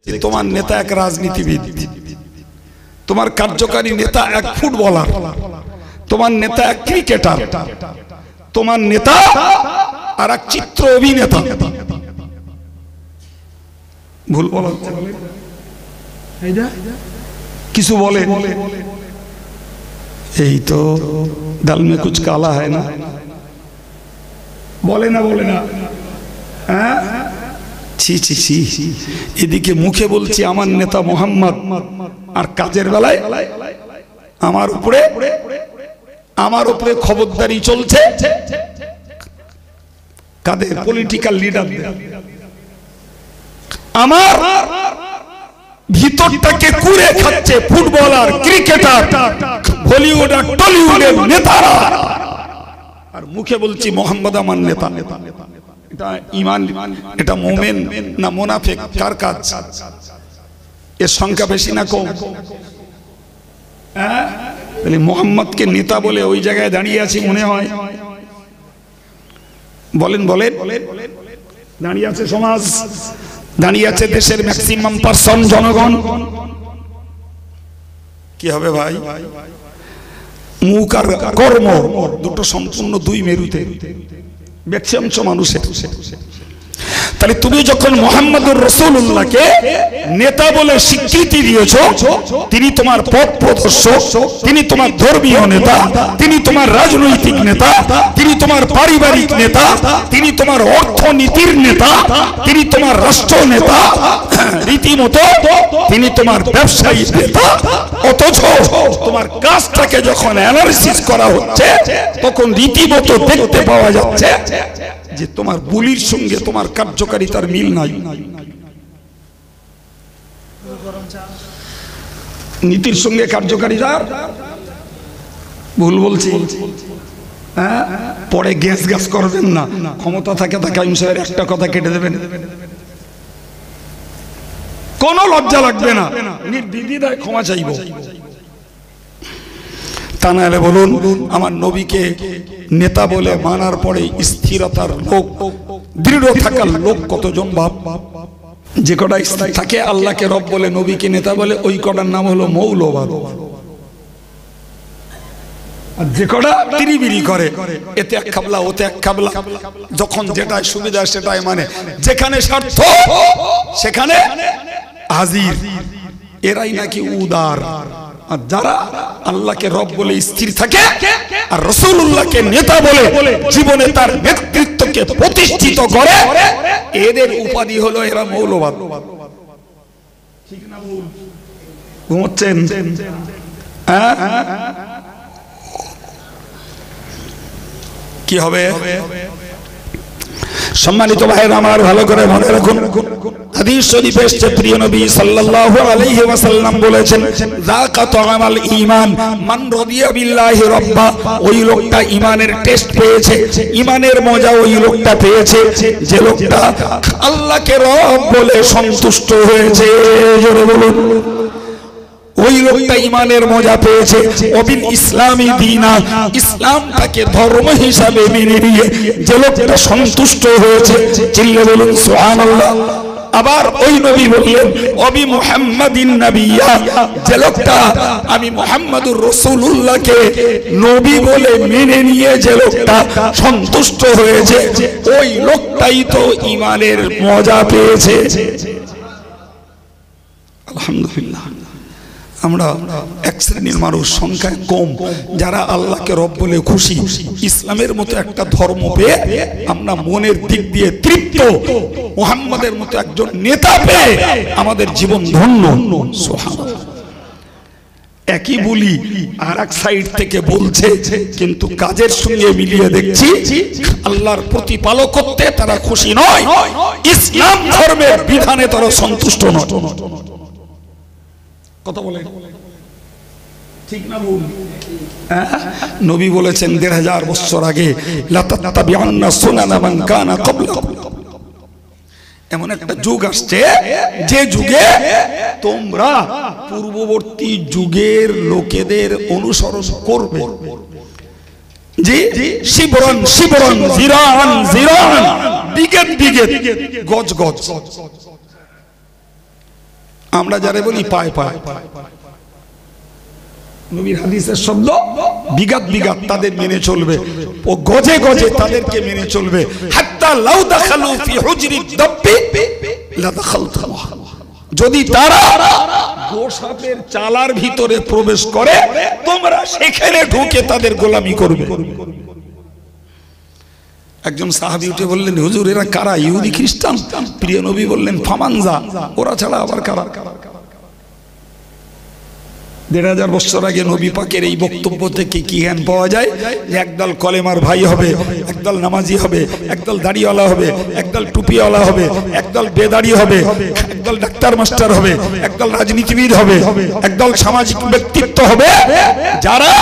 তোমার নেতা এক রাজনীতিবিদ, তোমার কার্যকারী নেতা এক ফুটবলার, তোমার নেতা এক ক্রিকেটার, তোমার নেতা আর এক চিত্র অভিনেতা। ভুল বলা কিছু বলে এই তো দাল মে কুছ কালা হয় না, বলে না বলে না। হ্যাঁ, ছি ছি ছি। এদিকে মুখে বলছি আমার নেতা মোহাম্মদ, আর কাজের বেলায় আমার উপরে খবরদারি চলছে কাদের? পলিটিক্যাল লিডারদের। আমার ভিতরটাকে কুড়ে খাচ্ছে ফুটবলার, ক্রিকেটার, বলিউড আর টলিউডের নেতারা, আর মুখে বলছি মোহাম্মদ আমার নেতা। এটা ঈমান, এটা মুমিন না মুনাফিক? কার কাজ? এর সংখ্যা বেশি না কম? হ্যাঁ, তাহলে মোহাম্মদকে নেতা বলে ওই জায়গায় দাঁড়িয়ে আছি মনে হয়। বলেন বলেন, দাঁড়িয়ে আছে সমাজ, দাঁড়িয়ে আছে দেশের ম্যাক্সিমাম পার্সন, জনগণ। কি হবে ভাই? মুখ আর কর্ম দুটো সম্পূর্ণ দুই মেরুতে ম্যাক্সিমাম মানুষের। তাহলে তুমি যখন মুহাম্মদুর রাসূলুল্লাহকে নেতা বলে স্বীকৃতি দিয়েছো, তিনি তোমার পথ প্রদর্শক, তিনি তোমার ধর্মীয় নেতা, তিনি তোমার রাজনৈতিক নেতা, তিনি তোমার পারিবারিক নেতা, তিনি তোমার অর্থনীতির নেতা, তিনি তোমার রাষ্ট্র নেতা, রীতিমতো তিনি তোমার ব্যবসায়ী নেতা। অথচ তোমার কাজটাকে যখন অ্যানালিসিস করা হচ্ছে তখন রীতিমতো দেখতে পাওয়া যাচ্ছে যে তোমার বলির সঙ্গে তোমার কার্যকারিতার মিল নাই, নীতির সঙ্গে কার্যকারিতার ভুল বলছি। হ্যাঁ, পরে গ্যাস করবেন না, ক্ষমতা থাকে কাইম সাহেবের একটা কথা কেটে দেবেন, কোন লজ্জা লাগবে না, নির্দ্বিধায় ক্ষমা চাইব। তা না হলে বলুন আমার নবীকে নেতা বলে মানার পরে স্থিরতার লোক, দৃঢ় থাকার লোক কতজন? বাপ যে কটা থাকে আল্লাহকে রব বলে, নবীকে নেতা বলে, ওই কটার নাম হলো মৌলবাদ। আর যে কটা তিরিবিরি করে, এতে এক খাবলা ওতে এক খাবলা, যখন যেটাই সুবিধা সেটাই মানে, যেখানে স্বার্থ সেখানে হাজির, এরাই নাকি উদার। আর যারা আল্লাহকে রব বলে স্থির থাকে আর রাসূলুল্লাহকে নেতা বলে জীবনে তার ব্যক্তিত্বকে প্রতিষ্ঠিত করে, এদের উপাধি হলো এরা মৌলবাদ। ঠিক না ভুল? ঘুমোচ্ছেন? কি হবে? সম্মানিত ভাইরা আমার, ভালো করে মনে রাখুন, হাদিস শরীফে এসেছে প্রিয় নবী সাল্লাল্লাহু আলাইহি ওয়াসাল্লাম বলেছেন, যাকা তাআমাল ঈমান মান রাদিয়া বিল্লাহি রাব্বা। ওই লোকটা ঈমানের টেস্ট পেয়েছে, ঈমানের মজা ওই লোকটা পেয়েছে যে লোকটা আল্লাহকে রব বলে সন্তুষ্ট হয়েছে। জোরে বলুন, ওই লোকটা ঈমানের মজা পেয়েছে। ওবিল ইসলামী দীনা, ইসলামটাকে ধর্ম হিসাবে মেনে নিয়ে যে লোকটা সন্তুষ্ট হয়েছে, চিল্লে বলুন সুবহানাল্লাহ। আবার ওই নবী বললেন ওবি মুহাম্মাদিন নাবিয়্যা, যে লোকটা আমি মুহাম্মদুর রাসূলুল্লাহকে নবী বলে মেনে নিয়ে যে লোকটা সন্তুষ্ট হয়েছে, ওই লোকটাই তো ঈমানের মজা পেয়েছে। আলহামদুলিল্লাহ। আমরা এক শ্রেণীর মানুষ, সংখ্যায় কম, যারা আল্লাহকে রব বলে খুশি, ইসলামের মতো একটা ধর্ম পেয়ে আমরা মনের দিক দিয়ে তৃপ্ত, মুহাম্মাদের মতো একজন নেতা পেয়ে আমাদের জীবন ধন্য। সুবহানাল্লাহ। একই বলি আর এক সাইড থেকে বলছে, কিন্তু কাজের সঙ্গে মিলিয়ে দেখছি আল্লাহর প্রতিপালকত্বে তারা খুশি নয়, ইসলাম ধর্মের বিধানে তারা সন্তুষ্ট নয়। কথা বলে ঠিক না ভুল? নবী বলেছেন ১৫০০ বছর আগে, লা তাত্তাবিউন্না সুনানা মান কানা ক্বাবলাকুম। এমন একটা যুগ আসছে যে যুগে তোমরা পূর্ববর্তী যুগের লোকেদের অনুসরণ করবে। জি, শিবরন শিবরন, জিরান জিরান, বিগত বিগত, গজ গজ। আমরা যারা বলি পায় পায়, নবীর হাদিসের শব্দ বিগাত বিগাত তাদের মেনে চলবে, ও গজে গজে তাদেরকে মেনে চলবে। হাত্তা লাউ দাখালু ফি হুজরিদ দাব্বি লা দাখালতুহু, যদি তারা গোশাপের চালার ভিতরে প্রবেশ করে তোমরা সেখানে ঢুকে তাদের গোলামি করবে। একজন সাহাবী উঠে বললেন, হুজুর এরা কারা? ইহুদি খ্রিস্টান? প্রিয় নবী বললেন, ফামানজা, ওরা ছাড়া আবার কারা? ১৫০০ বছর আগে নবী পাকের এই বক্তব্য থেকে কি জ্ঞান পাওয়া যায়? যে একদল কলেমার ভাই হবে, একদল নামাজি হবে, একদল দাড়িওয়ালা হবে, একদল টুপিওয়ালা হবে, একদল বেদাড়ি হবে, একদল ডাক্তার মাস্টার হবে, একদল রাজনীতিবিদ হবে, একদল সামাজিক ব্যক্তিত্ব হবে, যারা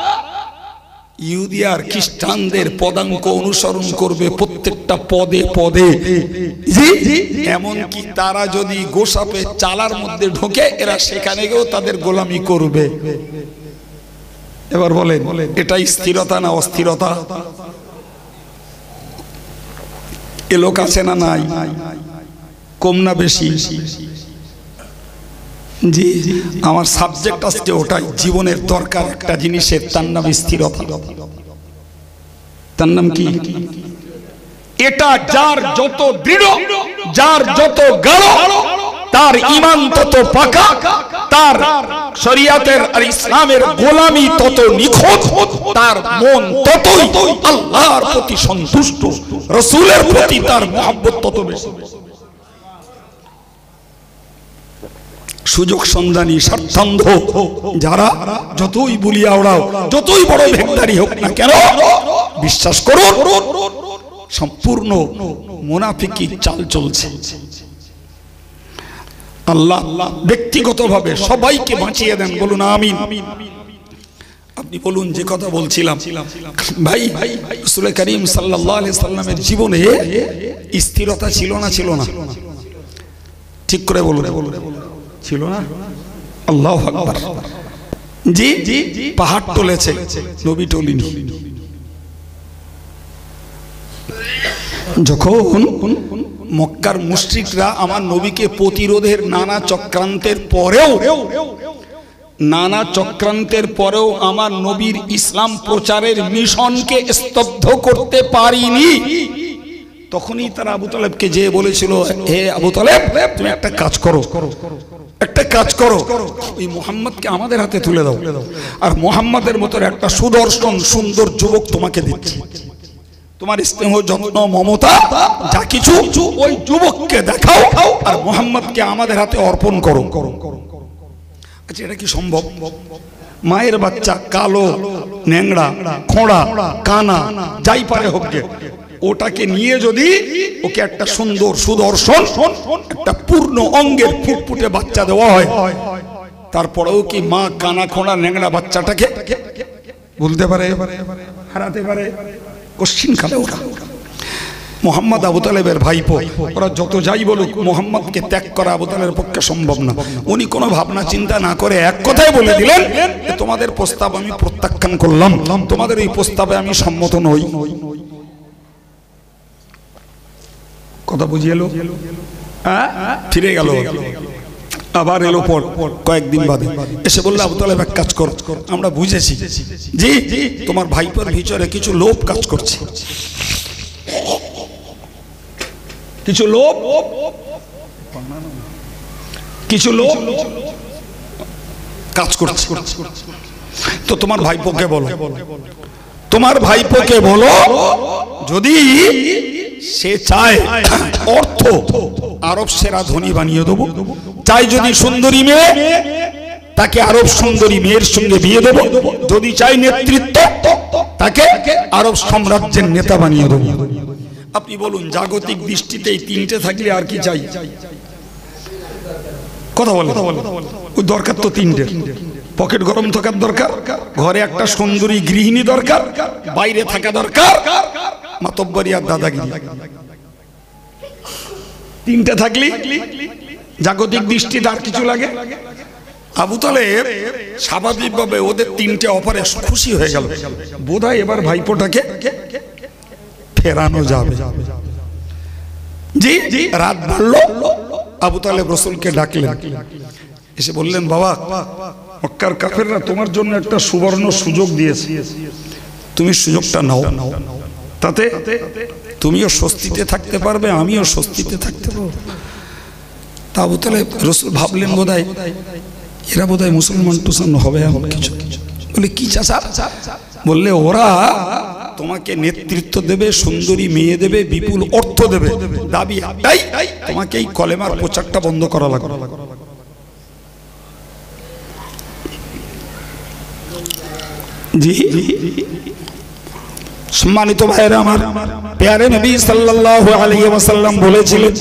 ইহুদি আর খ্রিস্টানদের পদাঙ্ক অনুসরণ করবে প্রত্যেকটা পদে পদে। এমনকি তারা যদি গোশাপে চালার মধ্যে ঢোকে এরা সেখানে গিয়েও তাদের গোলামি করবে। এবার বলেন, এটাই স্থিরতা না অস্থিরতা? এ লোক আছে না নাই? কম না বেশি? জি, আমার সাবজেক্ট আজকে ওটাই, জীবনের দরকার একটা জিনিসের, তার নাম স্থিরতা। তার নাম কি? এটা যার যত দৃঢ়, যার যত গাঢ়, তার ঈমান তত পাকা, তার শরীয়তের আর ইসলামের গোলামি তত নিখুঁত, তার মন ততই আল্লাহর প্রতি সন্তুষ্ট, রাসূলের প্রতি তার মহব্বত তত বেশি। সুযোগ সন্ধানী স্বার্থান্ধ যারা যতই বলিয়া ওড়াও, যতই বড় ভেকদারি হোক না কেন, বিশ্বাস করুন সম্পূর্ণ মুনাফিকি চাল চলছে। আল্লাহ ব্যক্তিগতভাবে সবাইকে বাঁচিয়ে দেন, বলুন আমিন। আপনি বলুন, যে কথা বলছিলাম ভাই, রাসূল করিম সাল্লাল্লাহু আলাইহি সাল্লামের জীবনে স্থিরতা ছিল না? ছিল না? ঠিক করে বলুন, ছিল না? আল্লাহু আকবার। জি, পাহাড় টলেছে, নবী টলিনি। যখন মক্কার মুশরিকরা আমার নবীকে প্রতিরোধের নানা চক্রান্তের পরেও আমার নবীর ইসলাম প্রচারের মিশনকে স্তব্ধ করতে পারিনি, তখনই তারা আবু তালেবকে যে বলেছিল, হে আবু তালেব, তুমি একটা কাজ করো, ওই মুহাম্মদকে আমাদের হাতে তুলে দাও, আর মুহাম্মাদের মতো একটা সুদর্শন সুন্দর যুবক তোমাকে দিচ্ছি, তোমার স্নেহ যত্ন মমতা যা কিছু ওই যুবককে দেখাও, আর মুহাম্মদকে আমাদের হাতে অর্পণ করো। আচ্ছা, এটা কি সম্ভব? মায়ের বাচ্চা কালো, ন্যাংড়া, খোঁড়া, কানা, যাই পারে হোক গে, ওটাকে নিয়ে যদি ওকে একটা সুন্দর সুদর্শন একটা পূর্ণ অঙ্গের ফুটফুটে বাচ্চা দেওয়া হয়, তারপরেও কি মা কানা খোঁড়া ন্যাংড়া বাচ্চাটাকে বলতে পারে, হারাতে পারে? কোশ্চিন খালে ওরা। মুহাম্মদ আবু তালেবের ভাইপো, ওরা যত যাই বলুক, মুহাম্মদকে ত্যাগ করা আবু তালেবের পক্ষে সম্ভব না। উনি কোনো ভাবনা চিন্তা না করে এক কথাই বলে দিলেন, তোমাদের প্রস্তাব আমি প্রত্যাখ্যান করলাম, তোমাদের এই প্রস্তাবে আমি সম্মত নই। কথা বুঝিয়ে এলো? ফিরে গেল, আবার এলো পর কয়েকদিন বাদে এসে বললো, আবু তালেব এক কাজ কর, আমরা বুঝেছি জি তোমার ভাইপোর ভিতরে কিছু লোভ কাজ করছে, কিছু লোভ কাজ করছে, তো তোমার ভাইপোকে বলো যদি সে চায় অর্থ আরব সেরা ধনী বানিয়ে দেবো, চাই যদি সুন্দরী মেয়ে তাকে আরব সুন্দরী মেয়ের সঙ্গে বিয়ে দেবো, যদি চাই নেতৃত্ব তাকে আরব সাম্রাজ্যের নেতা বানিয়ে দেবো। আপনি বলুন, জাগতিক দৃষ্টিতে এই তিনটে থাকলে আর কি চাই? কথা বলে ওই দরকার তো তিনটে, পকেট গরম থাকার দরকার, ঘরে একটা সুন্দরী গৃহিণী দরকার, বাইরে থাকা দরকার মাতব্বরি আর দাদাগিরি। তিনটে থাকলে জাগতিক দৃষ্টিতে আর কিছু লাগে? আবু তালেব স্বাভাবিকভাবে ওদের তিনটে অফারে খুশি হয়ে গেল, বোধহয় এবার ভাইপোটাকে ফেরানো যাবে। জি রাত বাড়লো, আবু তালেব রাসূলকে ডাকলেন, এসে বললেন, বাবা, মক্কার কাফেররা তোমার জন্য একটা সুবর্ণ সুযোগ দিয়েছে, তুমি সুযোগটা নাও, তাতে তুমিও স্বস্তিতে থাকতে পারবে, আমিও স্বস্তিতে থাকতে পারবো। তা আবু তালেব রাসূল ভাবলেন বোধহয় এরা বোধহয় মুসলমান টুসলমান হবে এমন কিছু। বলে, কি চাচা? বললে, ওরা তোমাকে নেতৃত্ব দেবে, সুন্দরী মেয়ে দেবে, বিপুল অর্থ দেবে, দাবি একটাই, তোমাকে এই কলেমার প্রচারটা বন্ধ করা লাগবে। জি, সম্মানিত ভাইরা আমার, প্যারে নবী সাল্লাল্লাহু আলাইহি ওয়াসাল্লাম বলেছিলেন,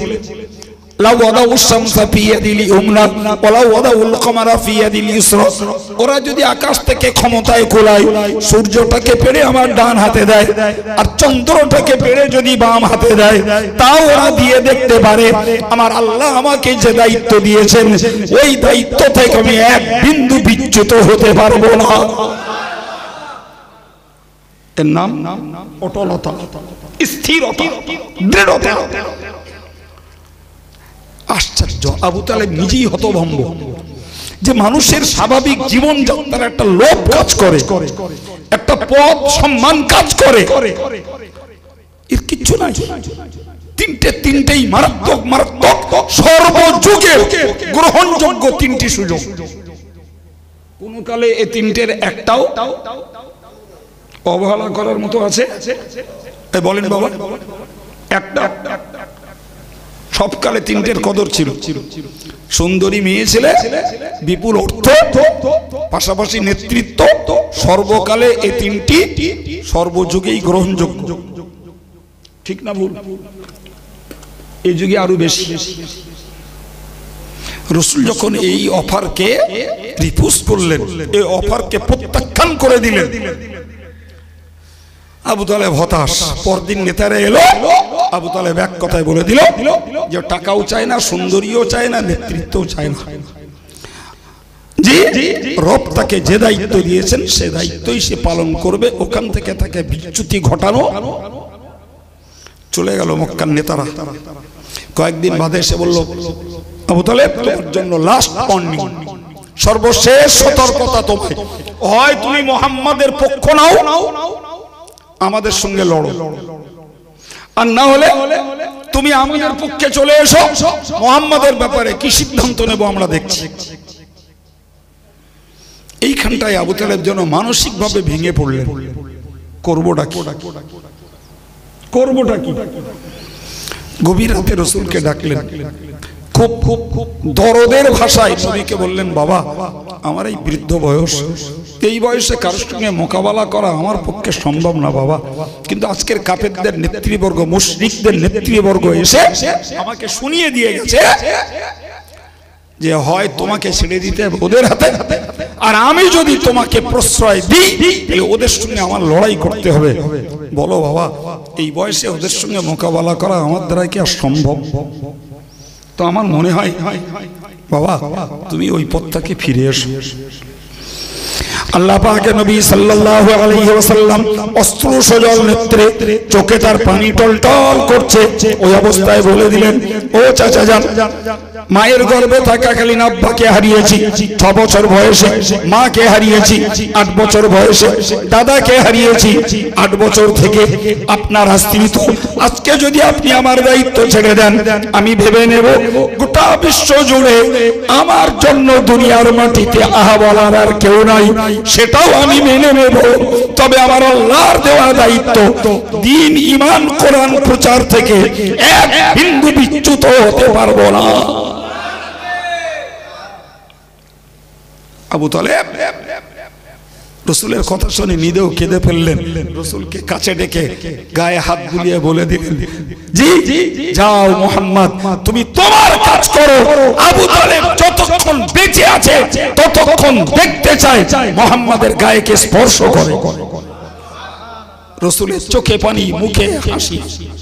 ওরা যদি আকাশ থেকে ক্ষমতায় কোলায় সূর্যটাকে পেড়ে আমার ডান হাতে দেয় আর চন্দ্রটাকে পেড়ে যদি বাম হাতে দেয়, তাও ওরা দিয়ে দেখতে পারে আমার আল্লাহ আমাকে যে দায়িত্ব দিয়েছেন ওই দায়িত্ব থেকে আমি এক বিন্দু বিচ্যুত হতে পারবো না। এর নাম অটলতা, স্থিরতা, দৃঢ়তা। আশ্চর্য, আবু তালেব নিজেই হতভম্ব যে মানুষের স্বাভাবিক জীবন যাত্রার একটা লোভ কাজ করে, একটা পদ সম্মান কাজ করে, এর কিচ্ছু নাই। তিনটেই মারাত্মক মারাত্মক সর্বযুগে গ্রহণযোগ্য তিনটি সুযোগ। কোন কালে এই তিনটের একটাও অবহেলা করার মতো আছে? বলেন বাবা, একটা সবকালে তিনটের কদর ছিল। সুন্দরী মেয়ে ছেলে, বিপুল অর্থ, পাশাপাশি নেতৃত্ব, সর্বকালে এই তিনটি সর্বযুগেই গ্রহণযোগ্য। ঠিক না ভুল? এই যুগে আরো বেশি। রাসূল যখন এই অফারকে রিফিউজ করলেন, এই অফারকে প্রত্যাখ্যান করে দিলেন, আবু তালেব হতাশ। পরদিন নেতারা এলো, আবু তালেব এক কথায় বলে দিল যে টাকাও চায় না, সুন্দরীও চায় না, নেতৃত্বও চায় না। জি, রব তাকে যে দায়িত্ব দিয়েছেন সে দায়িত্বই সে পালন করবে। ওখান থেকে তাকে বিচ্যুতি ঘটানো। চলে গেল মক্কার নেতারা। কয়েকদিন বাদে এসে বলল, আবু তালেব তোমার জন্য লাস্ট ওয়ার্নিং, সর্বশেষ সতর্কতা তোমায়, হয় তুমি মুহাম্মাদের পক্ষ নাও, আমাদের সঙ্গে লড়ো, আর না হলে তুমি আমাদের পক্ষে চলে এসো, মুহাম্মাদের ব্যাপারে কি সিদ্ধান্ত নেব আমরা দেখছি। এইখানটায় আবু তালেব যেন মানসিকভাবে ভেঙে পড়লেন। করবোটা কি? গভীর রাতে রাসূলকে ডাকলেন, খুব খুব দরদের ভাষায় নবীকে বললেন, বাবা, আমার এই বৃদ্ধ বয়স, এই বয়সে কারোর সঙ্গে মোকাবেলা করা আমার পক্ষে সম্ভব না বাবা, কিন্তু আজকের কাফেরদের নেতৃবর্গ, মুশরিকদের নেতৃবর্গ এসে আমাকে শুনিয়ে দিয়ে গেছে যে হয় তোমাকে ছেড়ে দিতে হবে ওদের হাতে, আর আমি যদি তোমাকে প্রশ্রয় দিই তাহলে ওদের সঙ্গে আমার লড়াই করতে হবে। বলো বাবা, এই বয়সে ওদের সঙ্গে মোকাবেলা করা আমার দ্বারা কি আর সম্ভব? তো আমার মনে হয় বাবা তুমি ওই পথটাকে ফিরে এসো। আল্লাহ পাকের নবী সাল্লাল্লাহু আলাইহি ওয়াসাল্লাম অশ্রু সজল নেত্রে, চোখে তার পানি টলটল করছে, ওই অবস্থায় বলে দিলেন, ও চাচা যান, মায়ের গর্ভে থাকাকালীন আব্বাকে হারিয়েছি 6 বছর বয়সে, মাকে হারিয়েছি 8 বছর বয়সে, দাদাকে হারিয়েছি 8 বছর থেকে। আপনার আস্তিত্ব আজকে যদি আপনি আমার দায়িত্ব ছেড়ে দেন, আমি ভেবে নেব গোটা বিশ্ব জুড়ে আমার জন্য দুনিয়ার মাটিতে আহা বলার আর কেউ নাই, সেটাও আমি মেনে নেব। তবে আমার আল্লাহর দেওয়া দায়িত্ব দ্বীন, ঈমান, কোরআন প্রচার থেকে এক বিন্দু বিচ্যুত হতে পারবো না। আবু তালেব রাসূলের কথা শুনে নিজেও কেঁদে ফেললেন। রাসূলকে কাছে ডেকে গায়ে হাত বুলিয়ে বলে দিলেন, জি যাও মুহাম্মদ, তুমি তোমার কাজ করো। আবু তালেব যতক্ষণ বেঁচে আছে ততক্ষণ দেখতে চায় মুহাম্মাদের গায়ে কে স্পর্শ করে। রাসূলের চোখে পানি, মুখে হাসি।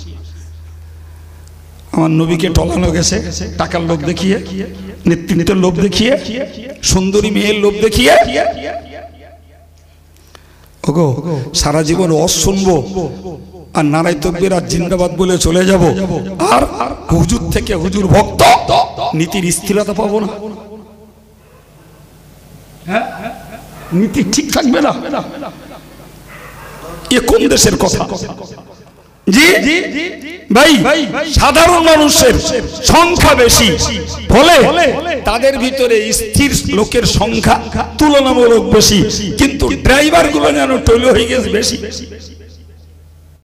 আমার নবীকে টলানো গেছে টাকার লোভ দেখিয়ে, নেতৃত্বের লোভ দেখিয়ে, সুন্দরী মেয়ের লোভ দেখিয়ে। ওগো, সারা জীবন ওয়াজ শুনবো আর নারায়ে তাকবীর আর জিন্দাবাদ বলে চলে যাব, আর হুজুর থেকে হুজুর ভক্ত নীতির স্থিরতা পাবো না, হ্যাঁ নীতি ঠিক থাকবে না। এ কোন দেশের কথা? জি ভাই, সাধারণ মানুষের সংখ্যা বেশি, ফলে তাদের ভিতরে স্থির লোকের সংখ্যা তুলনামূলক বেশি, কিন্তু ড্রাইভার গুলো যেন টলো হয়ে গেছে বেশি।